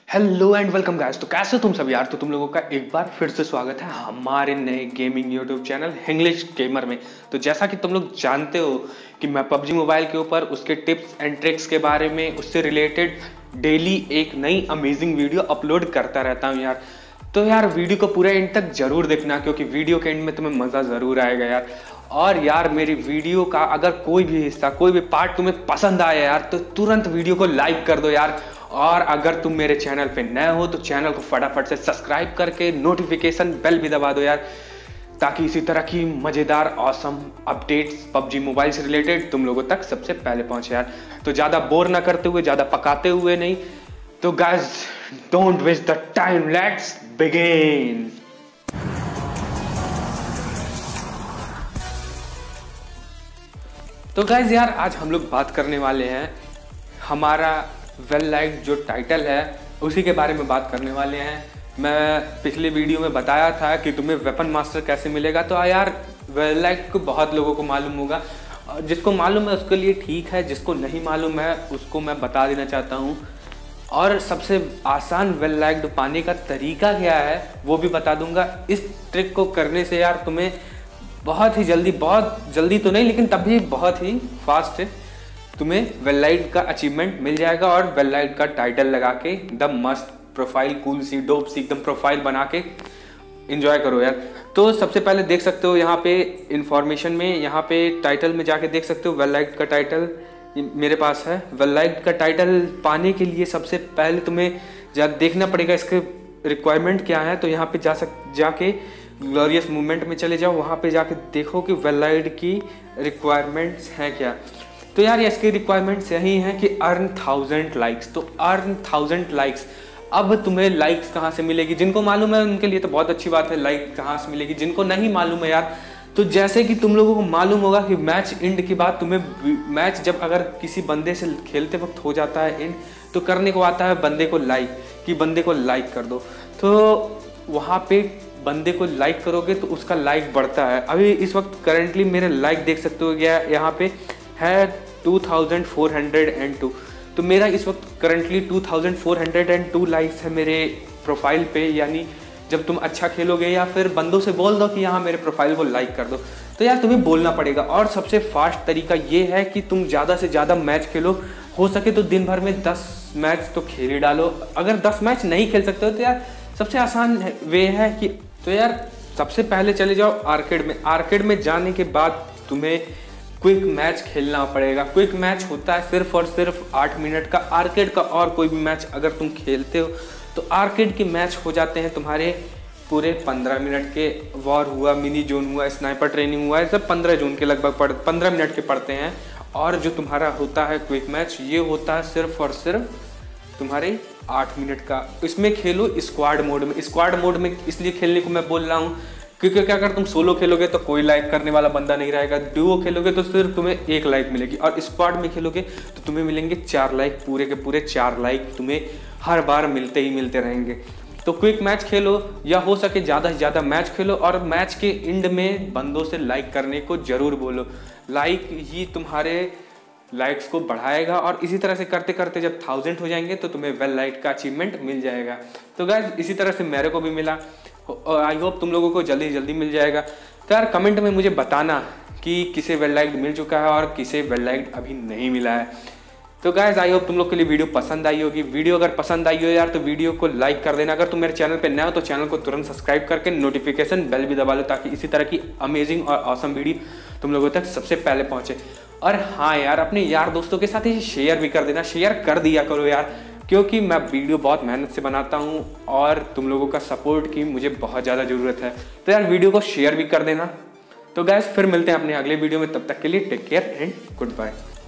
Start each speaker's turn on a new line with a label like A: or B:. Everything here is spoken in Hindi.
A: Hello and welcome guys. तो कैसे तुम सब यार। तो तुम लोगों का एक बार फिर से स्वागत है हमारे नए gaming YouTube channel Hinglish gamer में। तो जैसा कि तुम लोग जानते हो कि मैं पबजी मोबाइल के ऊपर उसके टिप्स एंड ट्रिक्स के बारे में, उससे रिलेटेड डेली एक नई अमेजिंग वीडियो अपलोड करता रहता हूँ यार। तो यार वीडियो को पूरे एंड तक जरूर देखना, क्योंकि वीडियो के एंड में तुम्हें मज़ा ज़रूर आएगा यार। और यार मेरी वीडियो का अगर कोई भी हिस्सा, कोई भी पार्ट तुम्हें पसंद आया यार, तो तुरंत वीडियो को लाइक कर दो यार। और अगर तुम मेरे चैनल पे नए हो तो चैनल को फटाफट से सब्सक्राइब करके नोटिफिकेशन बेल भी दबा दो यार, ताकि इसी तरह की मज़ेदार ऑसम अपडेट्स पबजी मोबाइल से रिलेटेड तुम लोगों तक सबसे पहले पहुंचे यार। तो ज़्यादा बोर ना करते हुए, ज़्यादा पकाते हुए नहीं, तो guys don't waste the time, let's begin. तो गाइस यार आज हम लोग बात करने वाले हैं हमारा वेल लाइक्ड जो टाइटल है उसी के बारे में बात करने वाले हैं। मैं पिछले वीडियो में बताया था कि तुम्हें वेपन मास्टर कैसे मिलेगा। तो यार वेल लाइक्ड को बहुत लोगों को मालूम होगा, जिसको मालूम है उसके लिए ठीक है, जिसको नहीं मालूम है उसको मैं बता देना चाहता हूँ। और सबसे आसान वेल लाइक्ड पाने का तरीका क्या है वो भी बता दूंगा। इस ट्रिक को करने से यार तुम्हें बहुत जल्दी तो नहीं, लेकिन तब भी बहुत ही फास्ट तुम्हें वेल लाइक्ड का अचीवमेंट मिल जाएगा। और वेल लाइक्ड का टाइटल लगा के एकदम मस्त प्रोफाइल, कूल सी, डोप सी एकदम प्रोफाइल बना के एंजॉय करो यार। तो सबसे पहले देख सकते हो यहाँ पे इंफॉर्मेशन में, यहाँ पे टाइटल में जाके देख सकते हो वेल लाइक्ड का टाइटल मेरे पास है। वेल लाइक्ड का टाइटल पाने के लिए सबसे पहले तुम्हें देखना पड़ेगा इसके रिक्वायरमेंट क्या है। तो यहाँ पे जाके ग्लोरियस मूवमेंट में चले जाओ, वहाँ पे जाके देखो कि वेल लाइक्ड की रिक्वायरमेंट्स हैं क्या। तो यार इसकी रिक्वायरमेंट्स यही हैं कि अर्न 1000 लाइक्स। तो अर्न 1000 लाइक्स। अब तुम्हें लाइक्स कहाँ से मिलेगी, जिनको मालूम है उनके लिए तो बहुत अच्छी बात है, लाइक कहाँ से मिलेगी। जिनको नहीं मालूम है यार, तो जैसे कि तुम लोगों को मालूम होगा कि मैच एंड के बाद तुम्हें मैच जब अगर किसी बंदे से खेलते वक्त हो जाता है एंड, तो करने को आता है बंदे को लाइक, कि बंदे को लाइक कर दो। तो वहाँ पे बंदे को लाइक करोगे तो उसका लाइक बढ़ता है। अभी इस वक्त करंटली मेरे लाइक देख सकते हो गया यहाँ पे है 2402। तो मेरा इस वक्त करंटली 2402 लाइक्स है मेरे प्रोफाइल पे। यानी जब तुम अच्छा खेलोगे या फिर बंदों से बोल दो कि यहाँ मेरे प्रोफाइल को लाइक कर दो, तो यार तुम्हें बोलना पड़ेगा। और सबसे फास्ट तरीका ये है कि तुम ज़्यादा से ज़्यादा मैच खेलो, हो सके तो दिन भर में 10 मैच तो खेल ही डालो। अगर 10 मैच नहीं खेल सकते हो तो यार सबसे आसान वे है कि, तो यार सबसे पहले चले जाओ आर्केड में। आर्केड में जाने के बाद तुम्हें क्विक मैच खेलना पड़ेगा। क्विक मैच होता है सिर्फ और सिर्फ 8 मिनट का आर्केड का। और कोई भी मैच अगर तुम खेलते हो तो आर्केड के मैच हो जाते हैं तुम्हारे पूरे 15 मिनट के। वॉर हुआ, मिनी जोन हुआ, स्नाइपर ट्रेनिंग हुआ, सब 15 जोन के लगभग 15 मिनट के पड़ते हैं। और जो तुम्हारा होता है क्विक मैच, ये होता है सिर्फ और सिर्फ तुम्हारे 8 मिनट का। इसमें खेलो स्क्वाड मोड में। स्क्वाड मोड में इसलिए खेलने को मैं बोल रहा हूँ क्योंकि क्या, अगर तुम सोलो खेलोगे तो कोई लाइक करने वाला बंदा नहीं रहेगा, डुओ खेलोगे तो सिर्फ तुम्हें 1 लाइक मिलेगी, और स्क्वाड में खेलोगे तो तुम्हें मिलेंगे 4 लाइक, पूरे के पूरे 4 लाइक तुम्हें हर बार मिलते ही मिलते रहेंगे। तो क्विक मैच खेलो, या हो सके ज़्यादा से ज़्यादा मैच खेलो, और मैच के एंड में बंदों से लाइक करने को जरूर बोलो। लाइक ही तुम्हारे लाइक्स को बढ़ाएगा। और इसी तरह से करते करते जब 1000 हो जाएंगे तो तुम्हें वेल लाइक का अचीवमेंट मिल जाएगा। तो गाइस इसी तरह से मेरे को भी मिला, और आई होप तुम लोगों को जल्दी मिल जाएगा। तो यार कमेंट में मुझे बताना कि किसे वेल लाइक्ड मिल चुका है और किसे वेल लाइक्ड अभी नहीं मिला है। तो गाइस आई होप तुम लोग के लिए वीडियो पसंद आई होगी। वीडियो अगर पसंद आई हो यार तो वीडियो को लाइक कर देना। अगर तुम मेरे चैनल पे नए हो तो चैनल को तुरंत सब्सक्राइब करके नोटिफिकेशन बेल भी दबा लो, ताकि इसी तरह की अमेजिंग और ऑसम वीडियो तुम लोगों तक सबसे पहले पहुंचे। और हाँ यार, अपने यार दोस्तों के साथ ही शेयर भी कर देना, शेयर कर दिया करो यार, क्योंकि मैं वीडियो बहुत मेहनत से बनाता हूँ और तुम लोगों का सपोर्ट की मुझे बहुत ज़्यादा ज़रूरत है। तो यार वीडियो को शेयर भी कर देना। तो गाइस फिर मिलते हैं अपने अगले वीडियो में, तब तक के लिए take care and good bye.